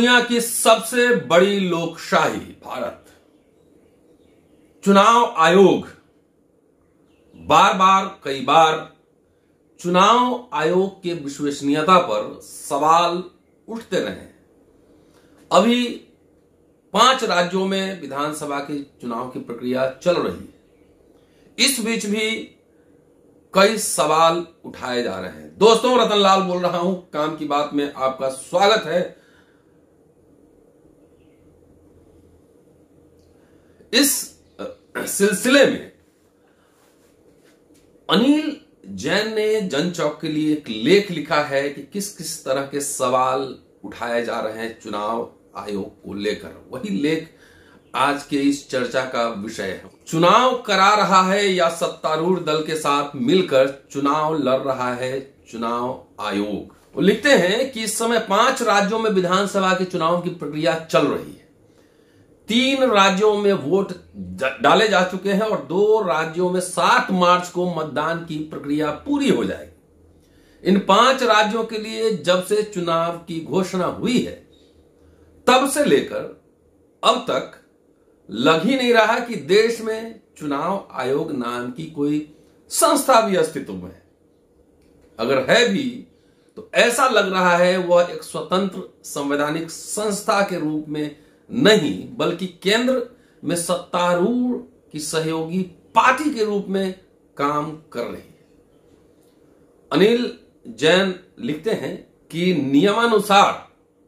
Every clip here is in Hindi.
दुनिया की सबसे बड़ी लोकशाही भारत, चुनाव आयोग बार बार कई बार चुनाव आयोग के विश्वसनीयता पर सवाल उठते रहे। अभी 5 राज्यों में विधानसभा के चुनाव की प्रक्रिया चल रही है। इस बीच भी कई सवाल उठाए जा रहे हैं। दोस्तों, रतनलाल बोल रहा हूं, काम की बात में आपका स्वागत है। इस सिलसिले में अनिल जैन ने जनचौक के लिए एक लेख लिखा है कि किस किस तरह के सवाल उठाए जा रहे हैं चुनाव आयोग को लेकर। वही लेख आज के इस चर्चा का विषय है। चुनाव करा रहा है या सत्तारूढ़ दल के साथ मिलकर चुनाव लड़ रहा है चुनाव आयोग। वो लिखते हैं कि इस समय 5 राज्यों में विधानसभा के चुनाव की प्रक्रिया चल रही है। 3 राज्यों में वोट डाले जा चुके हैं और 2 राज्यों में 7 मार्च को मतदान की प्रक्रिया पूरी हो जाएगी। इन 5 राज्यों के लिए जब से चुनाव की घोषणा हुई है तब से लेकर अब तक लग ही नहीं रहा कि देश में चुनाव आयोग नाम की कोई संस्था भी अस्तित्व में है। अगर है भी तो ऐसा लग रहा है वह एक स्वतंत्र संवैधानिक संस्था के रूप में नहीं, बल्कि केंद्र में सत्तारूढ़ की सहयोगी पार्टी के रूप में काम कर रही है। अनिल जैन लिखते हैं कि नियमानुसार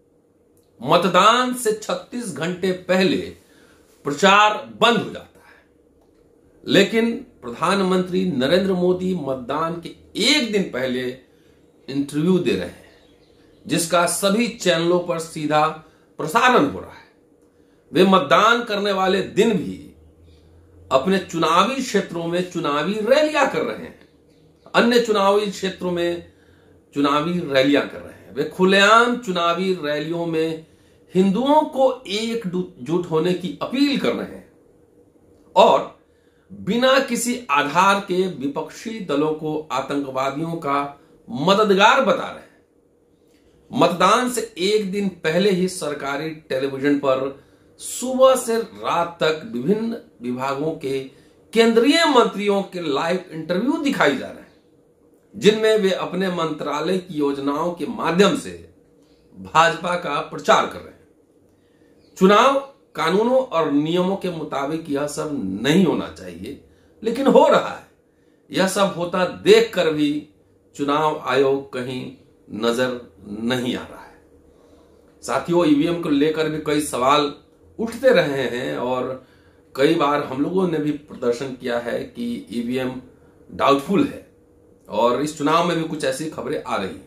मतदान से 36 घंटे पहले प्रचार बंद हो जाता है, लेकिन प्रधानमंत्री नरेंद्र मोदी मतदान के 1 दिन पहले इंटरव्यू दे रहे हैं, जिसका सभी चैनलों पर सीधा प्रसारण हो रहा है। वे मतदान करने वाले दिन भी अपने चुनावी क्षेत्रों में चुनावी रैलियां कर रहे हैं, अन्य चुनावी क्षेत्रों में चुनावी रैलियां कर रहे हैं। वे खुलेआम चुनावी रैलियों में हिंदुओं को एकजुट होने की अपील कर रहे हैं और बिना किसी आधार के विपक्षी दलों को आतंकवादियों का मददगार बता रहे हैं। मतदान से 1 दिन पहले ही सरकारी टेलीविजन पर सुबह से रात तक विभिन्न विभागों के केंद्रीय मंत्रियों के लाइव इंटरव्यू दिखाई जा रहे हैं, जिनमें वे अपने मंत्रालय की योजनाओं के माध्यम से भाजपा का प्रचार कर रहे हैं। चुनाव कानूनों और नियमों के मुताबिक यह सब नहीं होना चाहिए, लेकिन हो रहा है। यह सब होता देखकर भी चुनाव आयोग कहीं नजर नहीं आ रहा है। साथियों, ईवीएम को लेकर भी कई सवाल उठते रहे हैं और कई बार हम लोगों ने भी प्रदर्शन किया है कि ईवीएम डाउटफुल है और इस चुनाव में भी कुछ ऐसी खबरें आ रही हैं।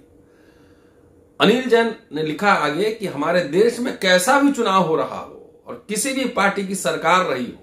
अनिल जैन ने लिखा आगे कि हमारे देश में कैसा भी चुनाव हो रहा हो और किसी भी पार्टी की सरकार रही हो,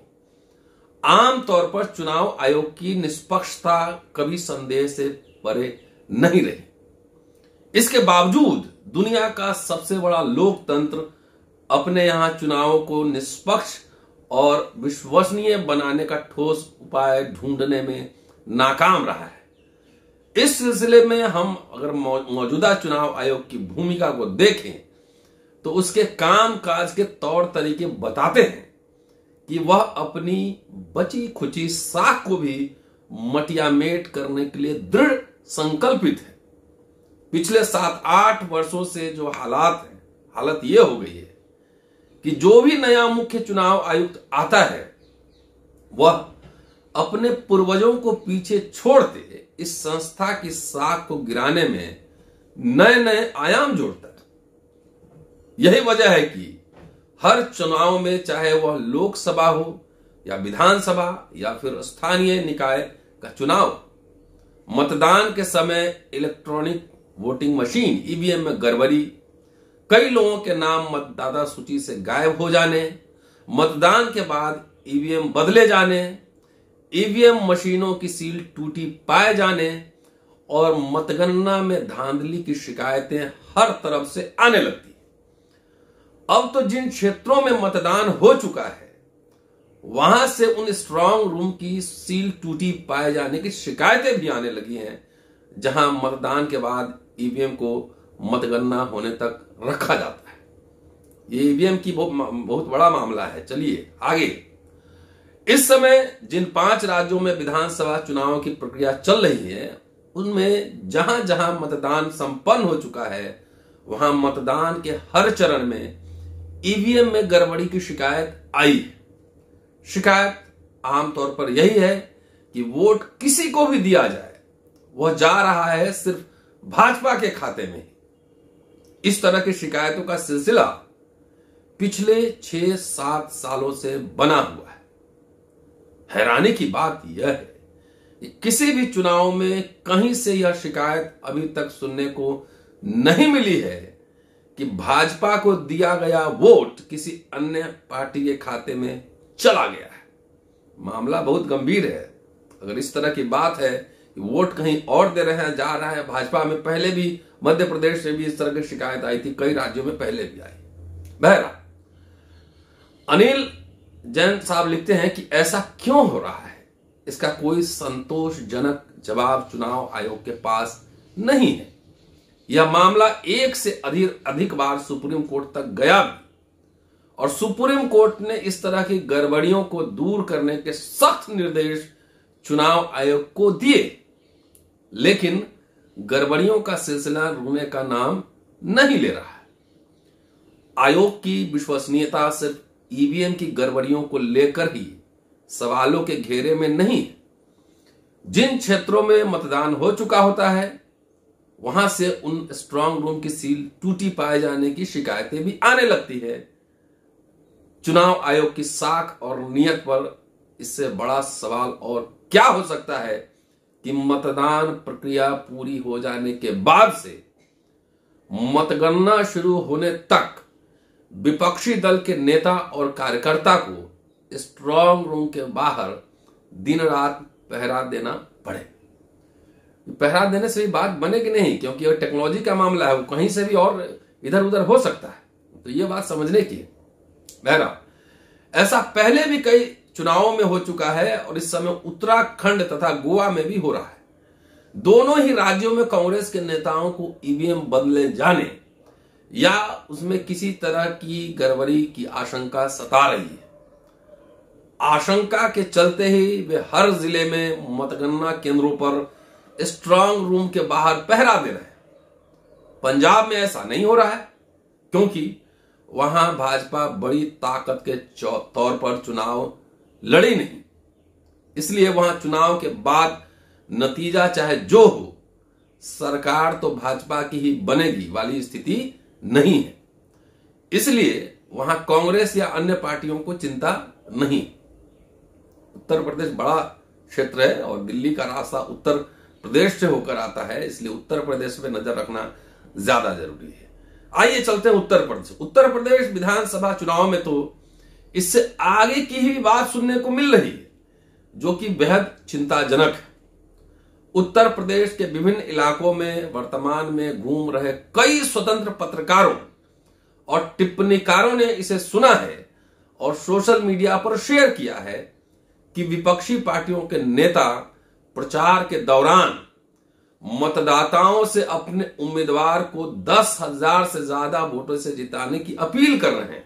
आमतौर पर चुनाव आयोग की निष्पक्षता कभी संदेह से परे नहीं रही। इसके बावजूद दुनिया का सबसे बड़ा लोकतंत्र अपने यहां चुनावों को निष्पक्ष और विश्वसनीय बनाने का ठोस उपाय ढूंढने में नाकाम रहा है। इस सिलसिले में हम अगर मौजूदा चुनाव आयोग की भूमिका को देखें तो उसके कामकाज के तौर तरीके बताते हैं कि वह अपनी बची खुची साख को भी मटियामेट करने के लिए दृढ़ संकल्पित है। पिछले 7-8 वर्षों से जो हालत यह हो गई है कि जो भी नया मुख्य चुनाव आयुक्त आता है वह अपने पूर्वजों को पीछे छोड़ते इस संस्था की साख को गिराने में नए नए आयाम जोड़ता है। यही वजह है कि हर चुनाव में, चाहे वह लोकसभा हो या विधानसभा या फिर स्थानीय निकाय का चुनाव, मतदान के समय इलेक्ट्रॉनिक वोटिंग मशीन ईवीएम में गड़बड़ी, कई लोगों के नाम मतदाता सूची से गायब हो जाने, मतदान के बाद ईवीएम बदले जाने, ईवीएम मशीनों की सील टूटी पाए जाने और मतगणना में धांधली की शिकायतें हर तरफ से आने लगती। अब तो जिन क्षेत्रों में मतदान हो चुका है वहां से उन स्ट्रांग रूम की सील टूटी पाए जाने की शिकायतें भी आने लगी हैं, जहां मतदान के बाद ईवीएम को मतगणना होने तक रखा जाता है। ये ईवीएम की बहुत बड़ा मामला है। चलिए आगे। इस समय जिन 5 राज्यों में विधानसभा चुनाव की प्रक्रिया चल रही है, उनमें जहां जहां मतदान संपन्न हो चुका है, वहां मतदान के हर चरण में ईवीएम में गड़बड़ी की शिकायत आई है। शिकायत आमतौर पर यही है कि वोट किसी को भी दिया जाए, वह जा रहा है सिर्फ भाजपा के खाते में। इस तरह की शिकायतों का सिलसिला पिछले 6-7 सालों से बना हुआ है। हैरानी की बात यह है कि किसी भी चुनाव में कहीं से यह शिकायत अभी तक सुनने को नहीं मिली है कि भाजपा को दिया गया वोट किसी अन्य पार्टी के खाते में चला गया है। मामला बहुत गंभीर है। अगर इस तरह की बात है कि वोट कहीं और दे रहे हैं, जा रहा है भाजपा में, पहले भी मध्य प्रदेश से भी इस तरह की शिकायत आई थी, कई राज्यों में पहले भी आई। बहरहाल अनिल जैन साहब लिखते हैं कि ऐसा क्यों हो रहा है, इसका कोई संतोषजनक जवाब चुनाव आयोग के पास नहीं है। यह मामला 1 से अधिक बार सुप्रीम कोर्ट तक गया भी, और सुप्रीम कोर्ट ने इस तरह की गड़बड़ियों को दूर करने के सख्त निर्देश चुनाव आयोग को दिए, लेकिन गड़बड़ियों का सिलसिला रुकने का नाम नहीं ले रहा है। आयोग की विश्वसनीयता सिर्फ ईवीएम की गड़बड़ियों को लेकर ही सवालों के घेरे में नहीं है। जिन क्षेत्रों में मतदान हो चुका होता है, वहां से उन स्ट्रांग रूम की सील टूटी पाए जाने की शिकायतें भी आने लगती है। चुनाव आयोग की साख और नीयत पर इससे बड़ा सवाल और क्या हो सकता है कि मतदान प्रक्रिया पूरी हो जाने के बाद से मतगणना शुरू होने तक विपक्षी दल के नेता और कार्यकर्ता को स्ट्रांग रूम के बाहर दिन रात पहरा देना पड़े। पहरा देने से भी बात बनेगी नहीं, क्योंकि यह टेक्नोलॉजी का मामला है, वो कहीं से भी और इधर उधर हो सकता है। तो ये बात समझने की है। बहरहाल ऐसा पहले भी कई चुनावों में हो चुका है और इस समय उत्तराखंड तथा गोवा में भी हो रहा है। दोनों ही राज्यों में कांग्रेस के नेताओं को ईवीएम बदले जाने या उसमें किसी तरह की गड़बड़ी की आशंका सता रही है। आशंका के चलते ही वे हर जिले में मतगणना केंद्रों पर स्ट्रांग रूम के बाहर पहरा दे रहे हैं। पंजाब में ऐसा नहीं हो रहा है, क्योंकि वहां भाजपा बड़ी ताकत के तौर पर चुनाव लड़ी नहीं। इसलिए वहां चुनाव के बाद नतीजा चाहे जो हो, सरकार तो भाजपा की ही बनेगी वाली स्थिति नहीं है। इसलिए वहां कांग्रेस या अन्य पार्टियों को चिंता नहीं। उत्तर प्रदेश बड़ा क्षेत्र है और दिल्ली का रास्ता उत्तर प्रदेश से होकर आता है, इसलिए उत्तर प्रदेश पे नजर रखना ज्यादा जरूरी है। आइए चलते हैं उत्तर प्रदेश। उत्तर प्रदेश विधानसभा चुनाव में तो इससे आगे की ही बात सुनने को मिल रही है, जो कि बेहद चिंताजनक है। उत्तर प्रदेश के विभिन्न इलाकों में वर्तमान में घूम रहे कई स्वतंत्र पत्रकारों और टिप्पणीकारों ने इसे सुना है और सोशल मीडिया पर शेयर किया है कि विपक्षी पार्टियों के नेता प्रचार के दौरान मतदाताओं से अपने उम्मीदवार को 10,000 से ज्यादा वोटों से जिताने की अपील कर रहे हैं।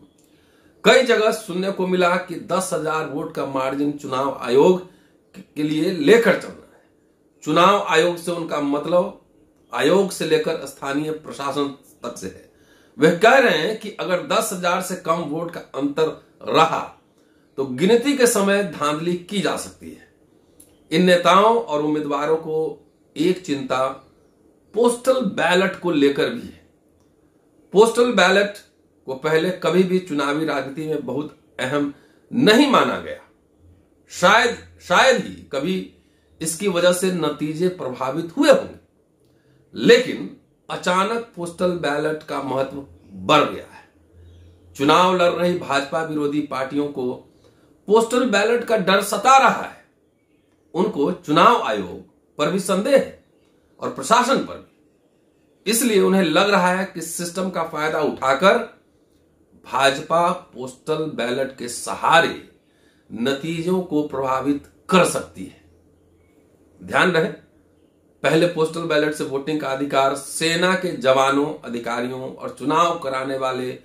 कई जगह सुनने को मिला कि 10,000 वोट का मार्जिन चुनाव आयोग के लिए लेकर चलना है। चुनाव आयोग से उनका मतलब आयोग से लेकर स्थानीय प्रशासन तक से है। वे कह रहे हैं कि अगर 10,000 से कम वोट का अंतर रहा तो गिनती के समय धांधली की जा सकती है। इन नेताओं और उम्मीदवारों को एक चिंता पोस्टल बैलेट को लेकर भी है। पोस्टल बैलेट को पहले कभी भी चुनावी राजनीति में बहुत अहम नहीं माना गया। शायद ही कभी इसकी वजह से नतीजे प्रभावित हुए होंगे, लेकिन अचानक पोस्टल बैलेट का महत्व बढ़ गया है। चुनाव लड़ रही भाजपा विरोधी पार्टियों को पोस्टल बैलेट का डर सता रहा है। उनको चुनाव आयोग पर भी संदेह है और प्रशासन पर भी। इसलिए उन्हें लग रहा है कि सिस्टम का फायदा उठाकर भाजपा पोस्टल बैलेट के सहारे नतीजों को प्रभावित कर सकती है। ध्यान रहे, पहले पोस्टल बैलेट से वोटिंग का अधिकार सेना के जवानों, अधिकारियों और चुनाव कराने वाले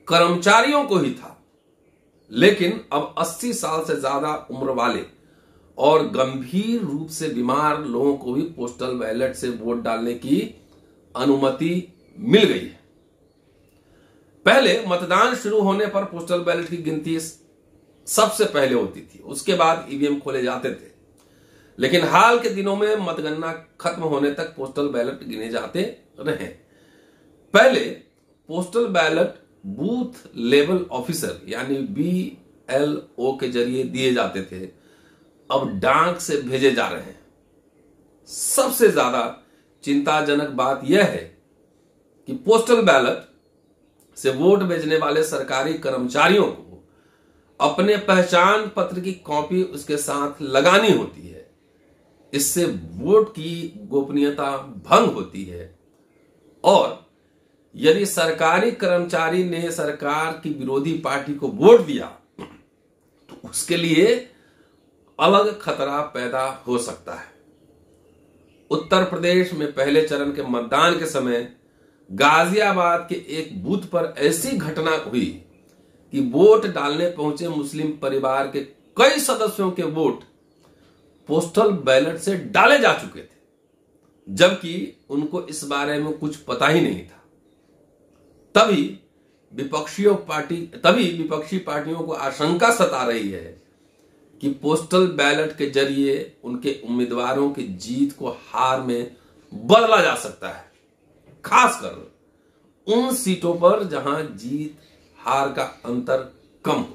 कर्मचारियों को ही था, लेकिन अब 80 साल से ज्यादा उम्र वाले और गंभीर रूप से बीमार लोगों को भी पोस्टल बैलेट से वोट डालने की अनुमति मिल गई है। पहले मतदान शुरू होने पर पोस्टल बैलेट की गिनती सबसे पहले होती थी, उसके बाद ईवीएम खोले जाते थे। लेकिन हाल के दिनों में मतगणना खत्म होने तक पोस्टल बैलेट गिने जाते रहे। पहले postal ballot booth level officer यानी BLO के जरिए दिए जाते थे, अब डाक से भेजे जा रहे हैं। सबसे ज्यादा चिंताजनक बात यह है कि पोस्टल बैलेट से वोट भेजने वाले सरकारी कर्मचारियों को अपने पहचान पत्र की कॉपी उसके साथ लगानी होती है। इससे वोट की गोपनीयता भंग होती है और यदि सरकारी कर्मचारी ने सरकार की विरोधी पार्टी को वोट दिया तो उसके लिए अलग खतरा पैदा हो सकता है। उत्तर प्रदेश में पहले चरण के मतदान के समय गाजियाबाद के एक बूथ पर ऐसी घटना हुई कि वोट डालने पहुंचे मुस्लिम परिवार के कई सदस्यों के वोट पोस्टल बैलेट से डाले जा चुके थे, जबकि उनको इस बारे में कुछ पता ही नहीं था। तभी विपक्षी पार्टियों को आशंका सता रही है कि पोस्टल बैलेट के जरिए उनके उम्मीदवारों की जीत को हार में बदला जा सकता है, खासकर उन सीटों पर जहां जीत हार का अंतर कम होगा।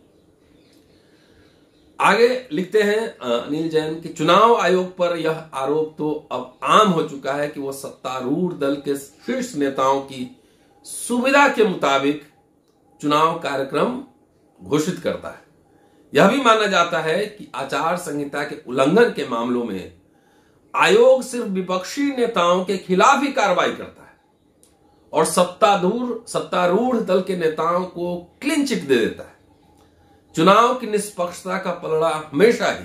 आगे लिखते हैं अनिल जैन कि चुनाव आयोग पर यह आरोप तो अब आम हो चुका है कि वह सत्तारूढ़ दल के शीर्ष नेताओं की सुविधा के मुताबिक चुनाव कार्यक्रम घोषित करता है। यह भी माना जाता है कि आचार संहिता के उल्लंघन के मामलों में आयोग सिर्फ विपक्षी नेताओं के खिलाफ ही कार्रवाई करता है और सत्तारूढ़ दल के नेताओं को क्लीन चिट दे देता है। चुनाव की निष्पक्षता का पलड़ा हमेशा ही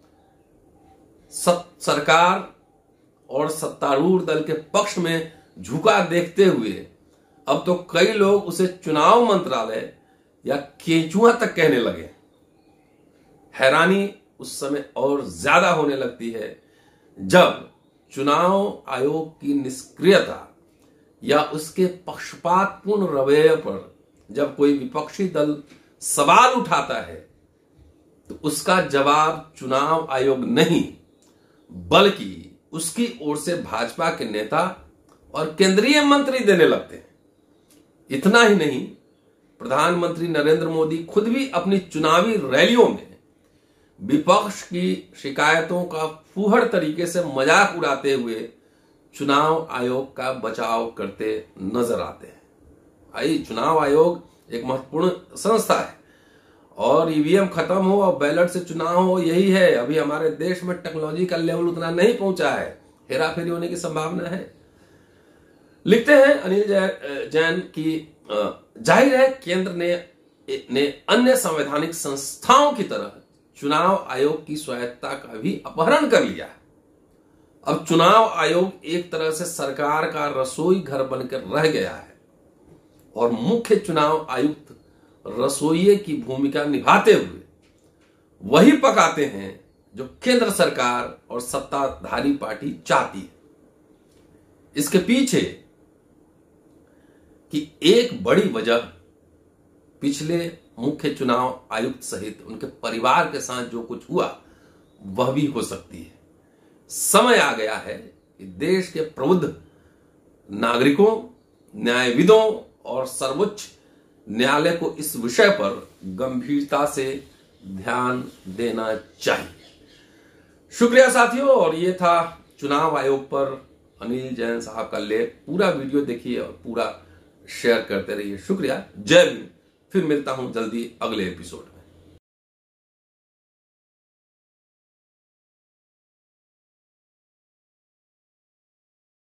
सरकार और सत्तारूढ़ दल के पक्ष में झुका देखते हुए अब तो कई लोग उसे चुनाव मंत्रालय या केंचुआ तक कहने लगे। हैरानी उस समय और ज्यादा होने लगती है जब चुनाव आयोग की निष्क्रियता या उसके पक्षपातपूर्ण रवैये पर जब कोई विपक्षी दल सवाल उठाता है तो उसका जवाब चुनाव आयोग नहीं बल्कि उसकी ओर से भाजपा के नेता और केंद्रीय मंत्री देने लगते हैं। इतना ही नहीं, प्रधानमंत्री नरेंद्र मोदी खुद भी अपनी चुनावी रैलियों में विपक्ष की शिकायतों का फूहड़ तरीके से मजाक उड़ाते हुए चुनाव आयोग का बचाव करते नजर आते हैं। चुनाव आयोग एक महत्वपूर्ण संस्था है और ईवीएम खत्म हो और बैलेट से चुनाव हो, यही है। अभी हमारे देश में टेक्नोलॉजी का लेवल उतना नहीं पहुंचा है, हेराफेरी होने की संभावना है। लिखते हैं अनिल जैन की जाहिर है केंद्र ने अन्य संवैधानिक संस्थाओं की तरह चुनाव आयोग की स्वायत्ता का भी अपहरण कर लिया है। अब चुनाव आयोग एक तरह से सरकार का रसोई घर बनकर रह गया है और मुख्य चुनाव आयुक्त रसोइये की भूमिका निभाते हुए वही पकाते हैं जो केंद्र सरकार और सत्ताधारी पार्टी चाहती है। इसके पीछे की एक बड़ी वजह पिछले मुख्य चुनाव आयुक्त सहित उनके परिवार के साथ जो कुछ हुआ वह भी हो सकती है। समय आ गया है कि देश के प्रबुद्ध नागरिकों, न्यायविदों और सर्वोच्च न्यायालय को इस विषय पर गंभीरता से ध्यान देना चाहिए। शुक्रिया साथियों, और ये था चुनाव आयोग पर अनिल जैन साहब का लेख। पूरा वीडियो देखिए और पूरा शेयर करते रहिए। शुक्रिया, जय भीम। फिर मिलता हूं जल्दी अगले एपिसोड।